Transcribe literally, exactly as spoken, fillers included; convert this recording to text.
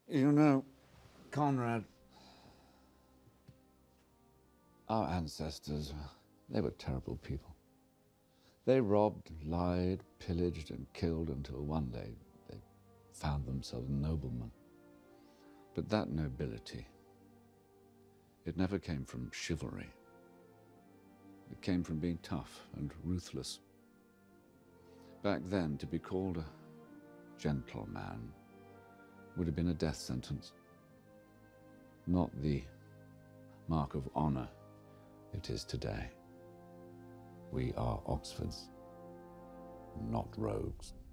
You know, Conrad, our ancestors, they were terrible people. They robbed, lied, pillaged, and killed until one day they found themselves noblemen. But that nobility, it never came from chivalry. It came from being tough and ruthless. Back then, to be called a gentleman would have been a death sentence, not the mark of honor it is today. We are Oxfords, not rogues.